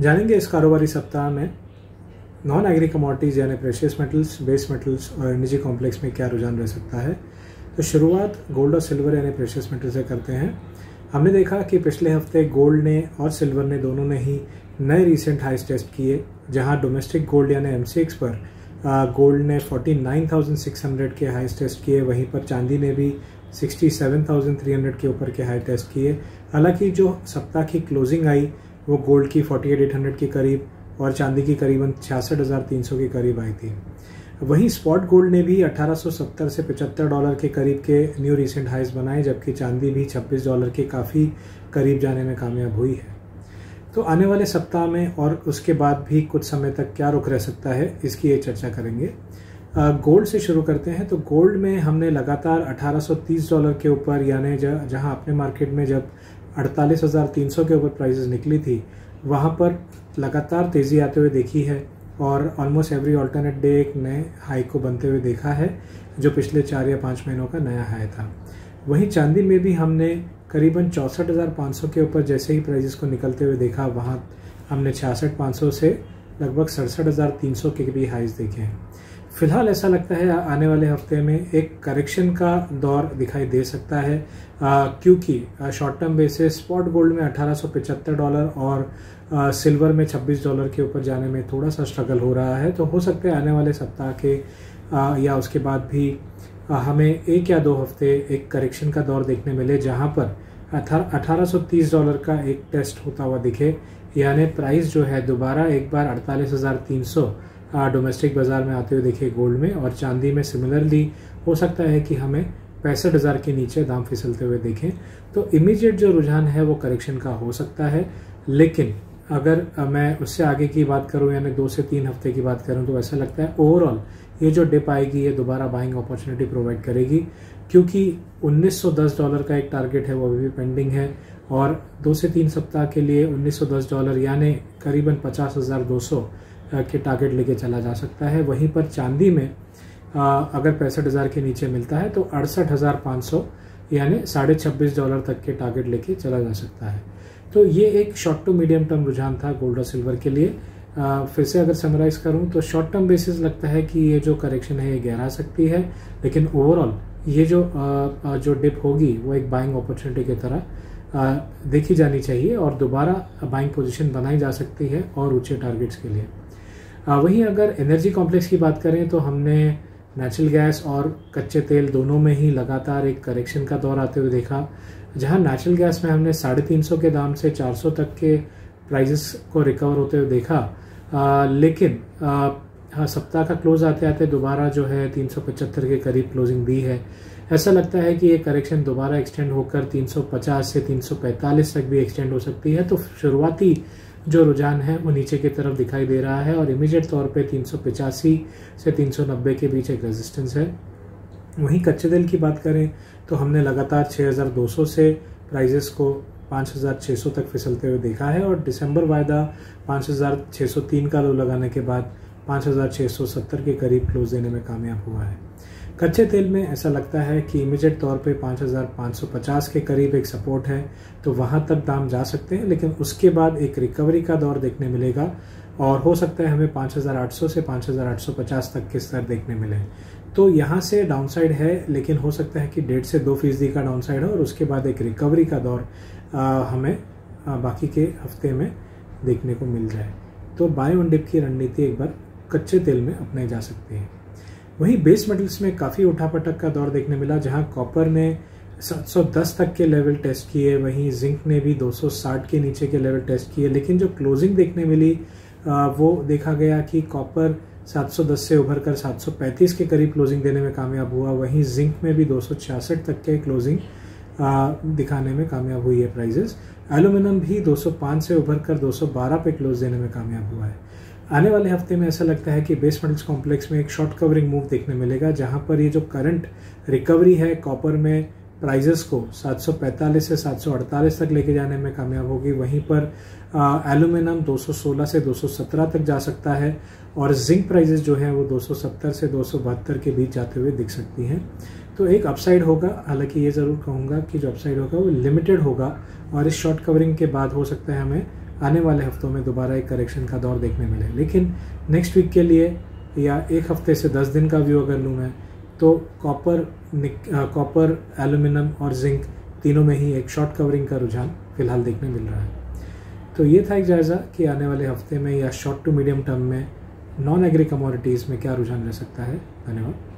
जानेंगे इस कारोबारी सप्ताह में नॉन एग्री कमोडिटीज़ यानी प्रेशियस मेटल्स, बेस मेटल्स और एनर्जी कॉम्प्लेक्स में क्या रुझान रह सकता है। तो शुरुआत गोल्ड और सिल्वर यानी प्रेशियस मेटल से करते हैं। हमने देखा कि पिछले हफ्ते गोल्ड ने और सिल्वर ने दोनों ने ही नए रीसेंट हाइस टेस्ट किए, जहां डोमेस्टिक गोल्ड यानी MCX पर गोल्ड ने 49,600 के हाइस टेस्ट किए, वहीं पर चांदी ने भी 67,300 के ऊपर के हाई टेस्ट किए। हालांकि जो सप्ताह की क्लोजिंग आई वो गोल्ड की 48,800 के करीब और चांदी की करीबन 66,300 के करीब आई थी। वहीं स्पॉट गोल्ड ने भी 1870 से $75 के करीब के न्यू रीसेंट हाइस बनाए, जबकि चांदी भी $26 के काफ़ी करीब जाने में कामयाब हुई है। तो आने वाले सप्ताह में और उसके बाद भी कुछ समय तक क्या रुख रह सकता है, इसकी ये चर्चा करेंगे। गोल्ड से शुरू करते हैं। तो गोल्ड में हमने लगातार $1830 के ऊपर यानी जहां अपने मार्केट में जब 48,300 के ऊपर प्राइसेस निकली थी, वहां पर लगातार तेज़ी आते हुए देखी है और ऑलमोस्ट एवरी ऑल्टरनेट डे एक नए हाई को बनते हुए देखा है, जो पिछले 4 या 5 महीनों का नया हाई था। वहीं चांदी में भी हमने करीबन 64,500 के ऊपर जैसे ही प्राइसेस को निकलते हुए देखा, वहां हमने 66,500 से लगभग 67,300 के भी हाइज देखे हैं। फिलहाल ऐसा लगता है आने वाले हफ्ते में एक करेक्शन का दौर दिखाई दे सकता है, क्योंकि short term basis spot gold में $1875 और सिल्वर में $26 के ऊपर जाने में थोड़ा सा स्ट्रगल हो रहा है। तो हो सकता है आने वाले सप्ताह के या उसके बाद भी हमें 1 या 2 हफ्ते एक करेक्शन का दौर देखने मिले, जहां पर $1830 का एक टेस्ट होता हुआ दिखे, यानी प्राइस जो है दोबारा एक बार 48,300 डोमेस्टिक बाजार में आते हुए देखे गोल्ड में, और चांदी में सिमिलरली हो सकता है कि हमें 65,000 के नीचे दाम फिसलते हुए देखें। तो इमीडिएट जो रुझान है वो करेक्शन का हो सकता है, लेकिन अगर मैं उससे आगे की बात करूं यानी 2 से 3 हफ्ते की बात करूं, तो ऐसा लगता है ओवरऑल ये जो डिप आएगी ये दोबारा बाइंग अपॉर्चुनिटी प्रोवाइड करेगी, क्योंकि $1910 का एक टारगेट है वो अभी भी पेंडिंग है, और 2 से 3 सप्ताह के लिए $1910 यानी करीबन 50,200 के टारगेट लेके चला जा सकता है। वहीं पर चांदी में अगर 65,000 के नीचे मिलता है तो 68,500 यानी $26.5 तक के टारगेट लेके चला जा सकता है। तो ये एक शॉर्ट टू मीडियम टर्म रुझान था गोल्ड और सिल्वर के लिए। फिर से अगर समराइज करूं तो शॉर्ट टर्म बेसिस लगता है कि ये जो करेक्शन है ये गहरा सकती है, लेकिन ओवरऑल ये जो डिप होगी वो एक बाइंग अपॉर्चुनिटी की तरह देखी जानी चाहिए और दोबारा बाइंग पोजीशन बनाई जा सकती है और ऊंचे टारगेट्स के लिए। वहीं अगर एनर्जी कॉम्प्लेक्स की बात करें तो हमने नेचुरल गैस और कच्चे तेल दोनों में ही लगातार एक करेक्शन का दौर आते हुए देखा, जहां नेचुरल गैस में हमने 350 के दाम से 400 तक के प्राइसेस को रिकवर होते हुए देखा, लेकिन सप्ताह का क्लोज आते आते दोबारा जो है 375 के करीब क्लोजिंग दी है। ऐसा लगता है कि ये करेक्शन दोबारा एक्सटेंड होकर 350 से 345 तक भी एक्सटेंड हो सकती है। तो शुरुआती जो रुझान है वो नीचे की तरफ दिखाई दे रहा है और इमीडिएट तौर पे 385 से 390 के बीच एक रेजिस्टेंस है। वहीं कच्चे तेल की बात करें तो हमने लगातार 6,200 से प्राइजेस को 5,600 तक फिसलते हुए देखा है, और दिसंबर वायदा 5,603 का लो लगाने के बाद 5,670 के करीब क्लोज देने में कामयाब हुआ है। कच्चे तेल में ऐसा लगता है कि इमीडिएट तौर पे 5,550 के करीब एक सपोर्ट है, तो वहां तक दाम जा सकते हैं, लेकिन उसके बाद एक रिकवरी का दौर देखने मिलेगा और हो सकता है हमें 5,800 से 5,850 तक के स्तर देखने मिले। तो यहाँ से डाउनसाइड है, लेकिन हो सकता है कि 1.5 से 2% का डाउनसाइड है और उसके बाद एक रिकवरी का दौर हमें बाकी के हफ्ते में देखने को मिल जाए। तो बाय ऑन डिप की रणनीति एक बार कच्चे तेल में अपनाई जा सकती है। वहीं बेस मेटल्स में काफ़ी उठापटक का दौर देखने मिला, जहां कॉपर ने 710 तक के लेवल टेस्ट किए, वहीं जिंक ने भी 260 के नीचे के लेवल टेस्ट किए, लेकिन जो क्लोजिंग देखने मिली वो देखा गया कि कॉपर 710 से उभर कर 735 के करीब क्लोजिंग देने में कामयाब हुआ। वहीं जिंक में भी 266 तक के क्लोजिंग दिखाने में कामयाब हुई है प्राइजेस। एल्यूमिनियम भी 205 से उभर कर 212 पे क्लोज देने में कामयाब हुआ है। आने वाले हफ्ते में ऐसा लगता है कि बेस मेटल्स कॉम्प्लेक्स में एक शॉर्ट कवरिंग मूव देखने मिलेगा, जहां पर ये जो करंट रिकवरी है कॉपर में प्राइजेस को 745 से 748 तक लेके जाने में कामयाब होगी। वहीं पर एल्यूमिनियम 216 से 217 तक जा सकता है और जिंक प्राइजेस जो हैं वो 270 से 272 के बीच जाते हुए दिख सकती हैं। तो एक अपसाइड होगा, हालांकि ये ज़रूर कहूँगा कि जो अपसाइड होगा वो लिमिटेड होगा और इस शॉर्ट कवरिंग के बाद हो सकता है हमें आने वाले हफ्तों में दोबारा एक करेक्शन का दौर देखने मिले। लेकिन नेक्स्ट वीक के लिए या एक हफ्ते से 10 दिन का व्यू अगर लूँ मैं, तो कॉपर, एल्यूमिनियम और जिंक तीनों में ही एक शॉर्ट कवरिंग का रुझान फिलहाल देखने मिल रहा है। तो ये था एक जायज़ा कि आने वाले हफ्ते में या शॉर्ट टू मीडियम टर्म में नॉन एग्री कमोडिटीज़ में क्या रुझान रह सकता है। धन्यवाद।